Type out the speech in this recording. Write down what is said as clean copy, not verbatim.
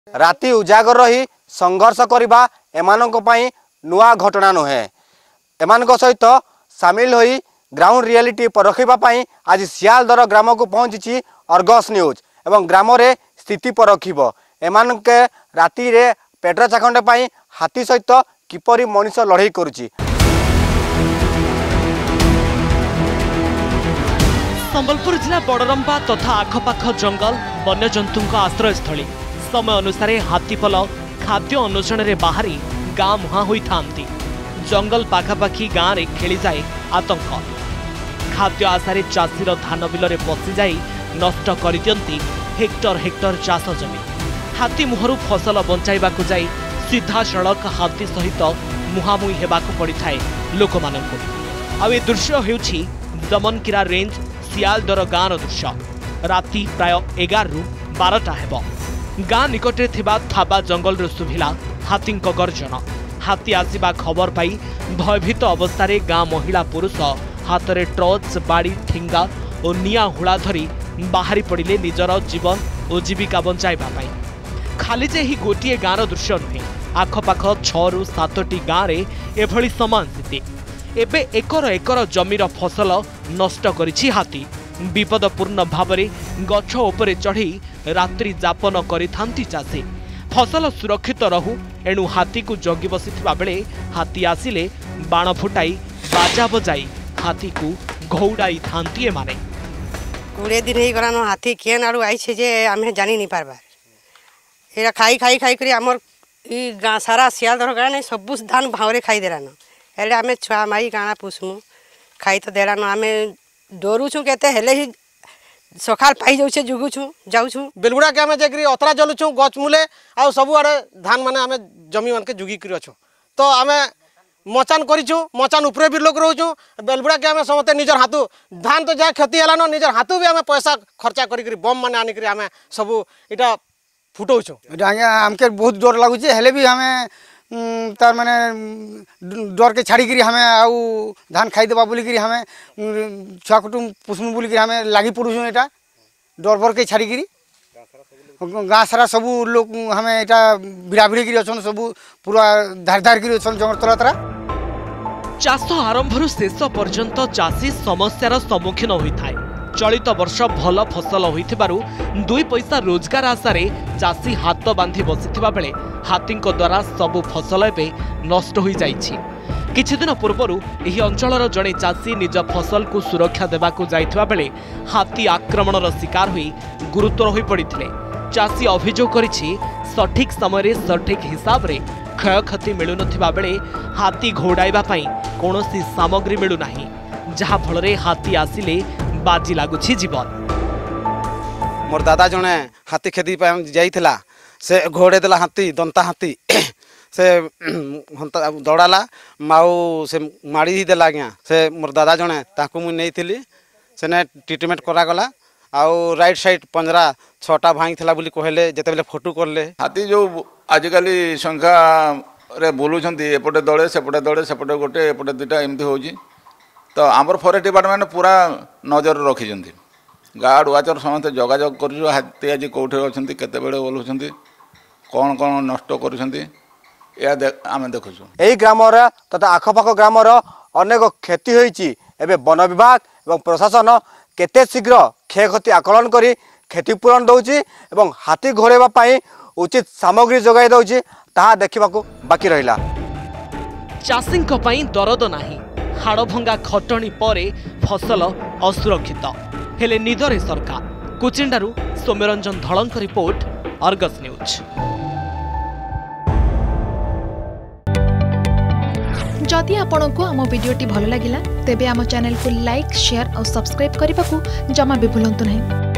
राति उजागर रही संघर्ष करबा एमानक पई नुआ घटना नुहे। एमानक सहित सामिल होई ग्राउंड रियलिटी परखिबा पई आज सियालदर ग्राम को पहुंची अर्गस न्यूज एवं ग्राम रे स्थिति परखिबो। एमानके राति रे पेट्रा चाखंडे पई हाथी सहित किपरि मनुष्य लड़ाई करुची। संबलपुर जिला बड़रंबा तथा आखपाख जंगल वन्यजंतु आश्रयस्थली समय अनुसार हाथीपल खाद्य अन्वेषण रे बाहरी गाँ मुहां होई थांती। जंगल पाखापाखी गाँव रे खेली जाए आतंक। खाद्य आशारे चाषीर धान बिल पशि जाई नष्ट कर दियंती हेक्टर हेक्टर चाष जमी। हाथी मुहरु फसल बंचाइबाकु जाई सीधा सड़क हाथी सहित मुहांमुही हेबाकु पड़िथाए लोकमानंकु। आ ए दृश्य हेउछि दमनकिरा रेंज सियालदर गाँव दृश्य। राति प्राय 11 रु 12टा हेब। गाँ निकटे थिबा थाबा जंगल सुभिला हाथी गर्जन। हाथी आसिबा खबर पाई भयभीत अवस्था गाँ महिला पुरुष हाथ में टर्च बाड़ी ठिंगा और निया हुड़ा धरी बाहरी पड़िले निजर जीवन और जीविका बंचाइबा पाई। खाली जे ही गोटे गाँव दृश्य नुहे, आखपाख 6 रु 7टी गाँव में एभली समान स्थिति। एबे एकर एकर जमीर फसल नष्ट करिछि हाथी। विपदपूर्ण भावरे गछ उपरे चढ़ी रात्रि जापन करिथांती चाषी। फसल सुरक्षित रहू एणु हाथी को जगी बसिथिबा बेले हाथी आसिले बाण फुटाई बाजा बजाई हाथी को घौड़ाई थांती माने। 20 दिन ही गरानो हाथी केन आड़ू आई छे जे आमे जानी नहीं पारबा। एरा खाई खाई खाई करी हमर ई गाँ सारा सियालदर गाँ ने सब धान भावरे खाई देरानो। एले आमे छुआ माई गाना पुसमु खाई तो देरानो। आमे डरुछु केते हेले ही सकाल पाई जाउछे जुगुछु जाउछु। बेलगुड़ा के आमे जेकरी अतरा जलुछु गछ मूले आ सब आड़े धान माने आमे जमी मान के जुगी करी अछु। तो आमे मचान करिछु, मचान ऊपर भी लोग रहउछु। बेलगुड़ा के आमे समते निजर हाथू धान तो जा क्षति हलानो निजर हाथू भी आमे पैसा खर्चा करी करी बम माने आनी करी आमे सब इटा फुटौछु। हमके बहुत डर लागुचे हेले भी हमें तार माने डर के छाड़ी करी हमें आउ धान खाई देबा बोली करी हमें छुआ कुटुम पुष्म बोली करी हमें लागी पड़ुछु। एटा डर बर के छाड़ी करी गाँ सारा सब लोग हमें एटा भिड़ा भिड़ी करी अछन सब पूरा धार धार करी अछन जंगल तला तरा। चाष आरंभर शेष पर्यंत चाषी समस्यार सम्मुखीन होइथाय। चलित वर्ष भल फसल होइथिबारु 2 पैसा रोजगार आशारे चाषी हाथ बांधी बसिथिबा बेले हाथीଙ୍କ द्वारा सबु फसल एबे नष्ट होई जाइछि। किछि दिन पूर्वरु एही अंचलर जणे चाषी निज फसल को सुरक्षा देबाकू जाइथिबा बेले हाथी आक्रमणर शिकार होई गुरुतर होई पड़िथिले। चाषी अभियोग करिछि सठिक समय सठिक हिसाब रे क्षयक्षति मिलु नथिबा बेले हाथी घोड़ाइबा पई कोनोसी सामग्री मिलु नाही, जहा फलरे हाथी आसिले बाजी लागुछि जीवन। मोर दादा जने हाथी खेती पे जाइथिला से घोड़े देला हाथी दंता हाथी से दौड़ाला माऊ से माड़ी ही देला गया से मोर दादा जने ताकू मु नेइथिली सेने ट्रीटमेंट करा गला आउ राइट साइड 15-6टा भांगी थिला बोली कहले जते बेले फोटो करले। हाथी जो आजिकली संख्या रे बोलुछंती एपटे दळे सेपटे गोटे एपटे दुटा एमती होउची। तो आमर फॉरेस्ट डिपार्टमेंट पूरा नजर रखिछंती। गार्ड वाचर समस्त जोगाजोग करू हाथी आज कौटे अछंती केते बेले बोलुछंती कौन कौन नष्ट करूछंती या आमे देखुछु। एही ग्रामर तथा आखपाख ग्रामर अनेक क्षति होईची। एबे वन विभाग एवं प्रशासन केते शीघ्र क्षयक्षति आकलन करी क्षतिपूरण दउची एवं हाथी घोड़ेबा पाई उचित सामग्री जोगाई दउची ताहा देखिबाकू बाकी रहिला। चाषीଙ୍କ ପାଇଁ दरद ନାହିଁ। हाड़भंगा खटणी परे फसल असुरक्षित हेले निदरे सरकार। कुचिंडारू सौम्यरंजन धड़ंक रिपोर्ट, अर्गस न्यूज। जदि आपंक आम भिडी भल लगा तेब आम चैनल को लाइक, शेयर और सब्सक्राइब करने को जमा भी भूलु नहीं।